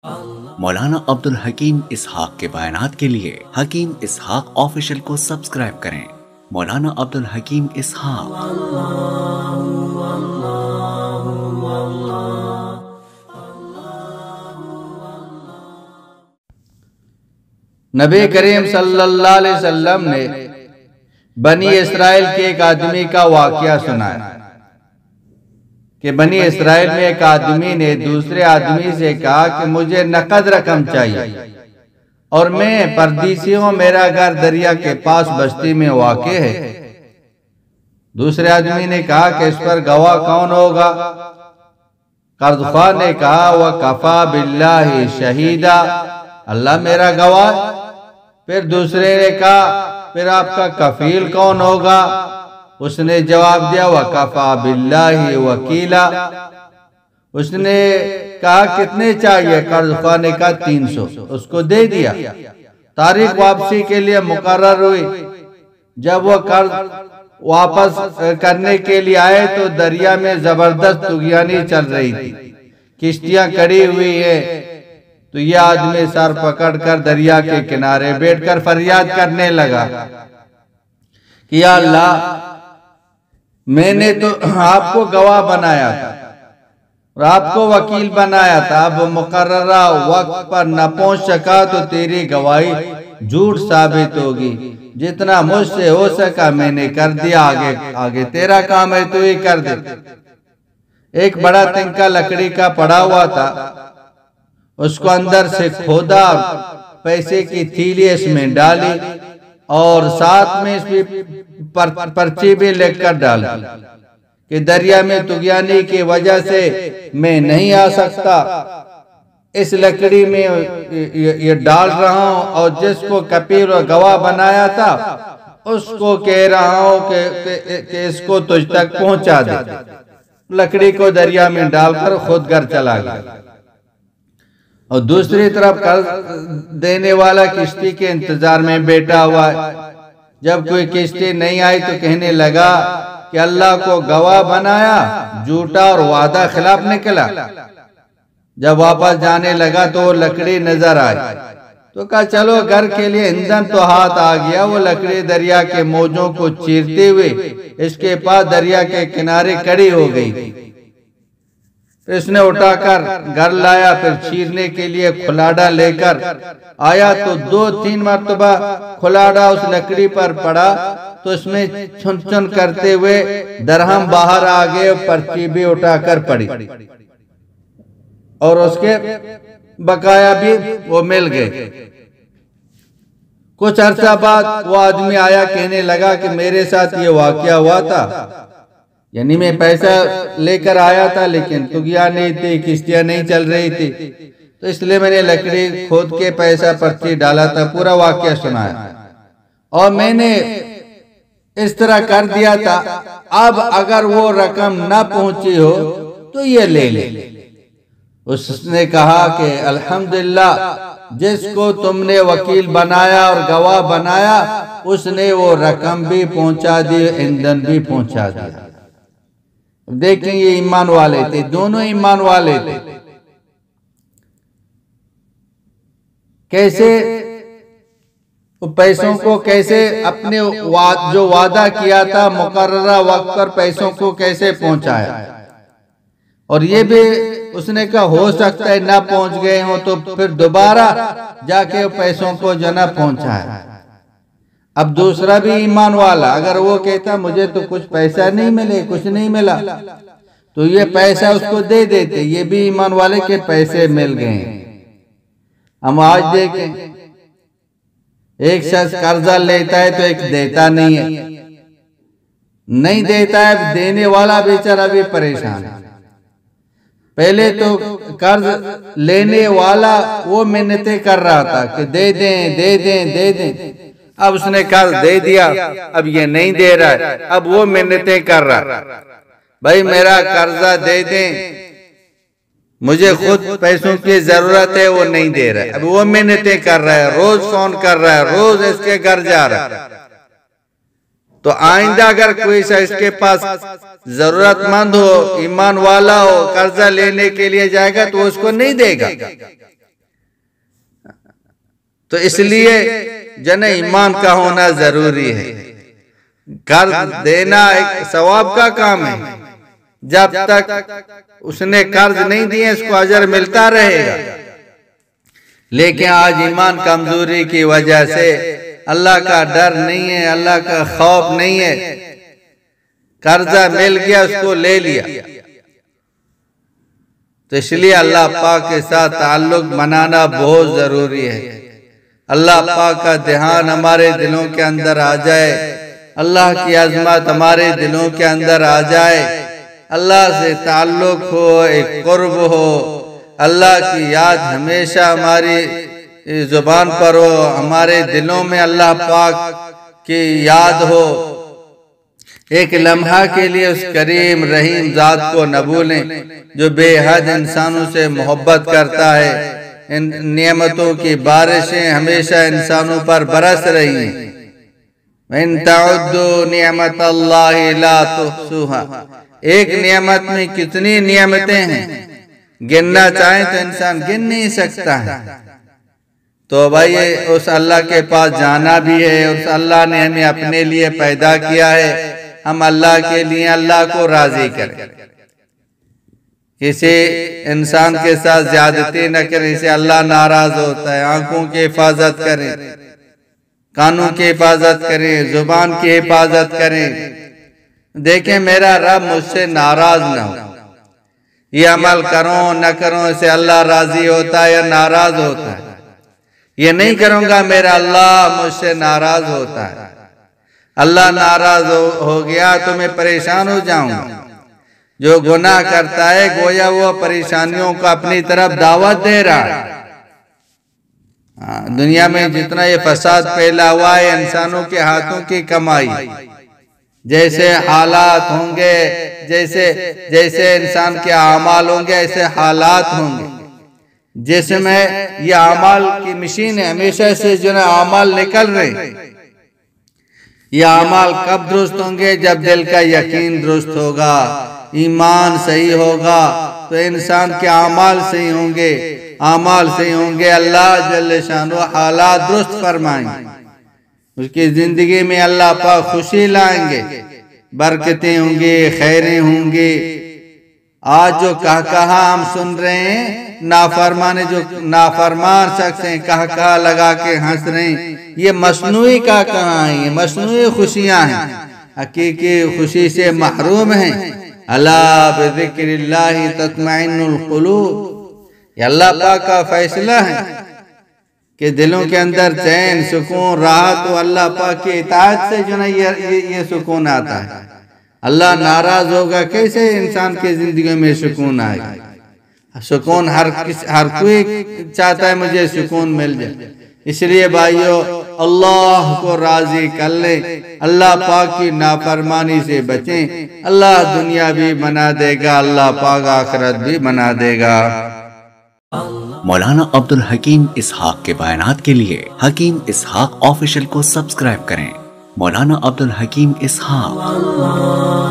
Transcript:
मौलाना अब्दुल हकीम इसहाक के बयानात के लिए हकीम इसहाक ऑफिशियल को सब्सक्राइब करें। मौलाना अब्दुल हकीम इसहाक। नबी करीम सल्लल्लाहु अलैहि वसल्लम ने बनी इस्राइल के एक आदमी का वाकया सुनाया कि बनी इस्राइल में एक आदमी ने दूसरे आदमी से कहा कि मुझे नकद रकम चाहिए और मैं परदेसी हूं, मेरा घर दरिया के पास बस्ती में वाक़े है। दूसरे आदमी ने कहा कि इस पर गवाह कौन होगा? कर्ज़ख्वाह ने कहा वह कफा बिल्लाहि शहीदा, अल्लाह मेरा गवाह। फिर दूसरे ने कहा फिर आपका कफील कौन होगा? उसने जवाब दिया वह कफा बिल्लाहि वकीला। उसने कहा कितने चाहिए? कर्ज़ख्वाह ने कहा 300। उसको दे दिया। तारीख वापसी के लिए मुकर्रर हुई। जब वो कर्ज वापस करने के लिए आए तो दरिया में जबरदस्त तुगयानी चल रही थी, किश्तियां खड़ी हुई है। तो यह आदमी सर पकड़कर दरिया के किनारे बैठकर फरियाद करने लगा कि या अल्लाह, मैंने तो आपको गवाह बनाया था और आपको वकील बनाया था, अब मुकर्ररा वक्त पर न पहुंच सका तो तेरी गवाही झूठ साबित होगी। जितना मुझसे हो सका मैंने कर दिया, आगे तेरा काम है, तू ही कर दे। एक बड़ा तिनका लकड़ी का पड़ा हुआ था, उसको अंदर से खोदा, पैसे की थैली इसमें डाली और साथ में इसमें पर्ची भी लिखकर डाली कि दरिया में तुगयानी की वजह से मैं नहीं आ सकता, इस लकड़ी में ये डाल रहा हूं और जिसको कपील और गवाह बनाया था उसको कह रहा हूं कि इसको तुझ तक पहुंचा दे। लकड़ी को दरिया में डालकर खुद घर चला गया। और दूसरी तरफ कर्ज देने वाला किश्ती के इंतजार में बैठा हुआ है। जब कोई किश्ती नहीं आई तो कहने लगा कि अल्लाह को गवाह बनाया, झूठा और वादा खिलाफ निकला। जब वापस जाने लगा तो वो लकड़ी नजर आई तो कहा चलो घर के लिए ईंधन तो हाथ आ गया। वो लकड़ी दरिया के मौजों को चीरते हुए इसके पास दरिया के किनारे खड़ी हो गई। इसने उठाकर घर लाया, फिर चीरने के लिए खुलाड़ा लेकर आया तो 2-3 मरतबा खुलाड़ा उस लकड़ी पर पड़ा तो इसमें छुन छुन करते हुए दरहम बाहर आ गए, पर्ची भी उठाकर पड़ी और उसके बकाया भी वो मिल गए। कुछ अरसा बाद वो आदमी आया, कहने लगा कि मेरे साथ ये वाकया हुआ था, यानी मैं पैसा लेकर आया था लेकिन तुगया नहीं थी, किश्तियां नहीं चल रही थी, तो इसलिए मैंने लकड़ी खोद के पैसा पर्ची डाला था। पूरा वाकया सुनाया और मैंने इस तरह कर दिया था। अब अगर वो रकम ना पहुंची हो तो ये ले ले। उसने कहा कि अल्हम्दुलिल्लाह, जिसको तुमने वकील बनाया और गवाह बनाया उसने वो रकम भी पहुंचा दी, ईंधन भी पहुंचा दिया। देखें ये ईमान वाले थे, दोनों ईमान वाले थे। कैसे पैसों को कैसे अपने जो वादा किया था मुकर्ररा वक्त पर पैसों को कैसे पहुंचाया। और ये भी उसने कहा हो सकता है ना पहुंच गए हो तो फिर दोबारा जाके पैसों को जना पहुंचाया। अब दूसरा भी ईमान वाला अगर वो कहता मुझे तो कुछ पैसा नहीं मिले, कुछ नहीं मिला, तो ये पैसा उसको दे देते। ये भी ईमान वाले के पैसे मिल गए। हम आज देखें एक शख्स कर्जा लेता है तो एक देता नहीं है, नहीं देता है, देने वाला बेचारा भी परेशान है। पहले तो कर्ज लेने वाला वो मिन्नतें कर रहा था कि दे दें दे दें दे दें, अब उसने कर्ज दे दिया, अब ये नहीं दे रहा है, अब वो मिन्नतें कर रहा, भाई मेरा कर्जा दे दें, मुझे खुद पैसों की जरूरत है, वो नहीं दे रहा है। अब वो मिन्नतें कर रहा है, रोज फोन कर रहा है, रोज इसके घर जा रहा है। तो आइंदा अगर कोई सा इसके पास जरूरतमंद हो, ईमान वाला हो, कर्जा लेने के लिए जाएगा तो उसको नहीं देगा। तो इसलिए जन ईमान का होना जरूरी है। कर्ज देना एक सवाब का काम है, जब तक उसने कर्ज नहीं दिए उसको अजर मिलता रहेगा। लेकिन आज ईमान कमजोरी की वजह से अल्लाह का डर नहीं है, अल्लाह का खौफ नहीं है, कर्जा मिल गया उसको ले लिया। तो इसलिए अल्लाह पाक के साथ ताल्लुक बनाना बहुत जरूरी है। अल्लाह पाक का ध्यान हमारे दिलों के अंदर आ जाए, अल्लाह की अजमत हमारे दिलों के अंदर आ जाए, अल्लाह से ताल्लुक हो, एक कुर्ब हो, अल्लाह की याद हमेशा हमारी जुबान पर हो, हमारे दिलों में अल्लाह पाक की याद हो। एक लम्हा के लिए उस करीम रहीम जात को न भूलें जो बेहद इंसानों से मोहब्बत करता है। इन नियमतों की बारिशें हमेशा इंसानों पर बरस रही हैं। इन तउद्दू नियमतल्लाहि ला तुहसूहा, एक नियमत में कितनी नियमतें हैं, गिनना चाहे तो इंसान गिन नहीं सकता है। तो भाई उस अल्लाह के पास जाना भी है। उस अल्लाह ने हमें अपने लिए पैदा किया है, हम अल्लाह के लिए अल्लाह को राजी करें। किसी इंसान के साथ ज्यादती न करें, इसे अल्लाह नाराज होता है। आंखों की हिफाजत करें, कानों की हिफाजत करें, जुबान की हिफाजत करें। देखें मेरा रब मुझसे नाराज न हो, ये अमल करो न करो इसे अल्लाह राजी होता है या नाराज होता है। ये नहीं करूंगा मेरा अल्लाह मुझसे नाराज होता है। अल्लाह नाराज हो गया तो मैं परेशान हो जाऊंगा। जो गुनाह करता है गोया वो परेशानियों को अपनी तरफ दावत दे रहा है। दुनिया में जितना ये फसाद फैला हुआ है इंसानों के हाथों की कमाई। जैसे हालात होंगे, जैसे जैसे इंसान के अमाल होंगे ऐसे हालात होंगे। जिसमें ये अमाल की मशीन है, हमेशा से जो है अमाल निकल रहे। ये अमाल कब दुरुस्त होंगे? जब दिल का यकीन दुरुस्त होगा, ईमान सही होगा, तो इंसान के अमाल सही होंगे। अमाल सही होंगे अल्लाह जल्ल शानो हालात दुरुस्त फरमाएंगे, उसकी जिंदगी में अल्लाह पाक खुशी लाएंगे, बरकतें होंगी, खैरें होंगी। आज जो कहा हम सुन रहे हैं, नाफरमाने जो नाफरमान शख्स हैं कहा लगा के हंस रहे हैं, ये मसनूई का कहाँ है? ये मसनूई खुशियां हैं, हकीकी खुशी से महरूम हैं। अला बिज़िक्रिल्लाहि तत्मइन्नुल क़ुलूब, ये अल्लाह पाक का फैसला है कि दिलों के अंदर चैन, सुकून, राहत तो अल्लाह पाक की इताअत से जो ना ये सुकून आता है। अल्लाह नाराज होगा कैसे इंसान की जिंदगी में सुकून आएगा? सुकून हर कोई चाहता है मुझे सुकून मिल जाए। इसलिए भाइयों अल्लाह को राजी कर ले, अल्लाह पाक की नाफरमानी से बचें। अल्लाह दुनिया भी बना देगा, अल्लाह पाक आखिरत भी बना देगा। मौलाना अब्दुल हकीम इसहाक के बयानात के लिए हकीम इसहाक ऑफिशियल को सब्सक्राइब करें। मौलाना अब्दुल हकीम इसहाक।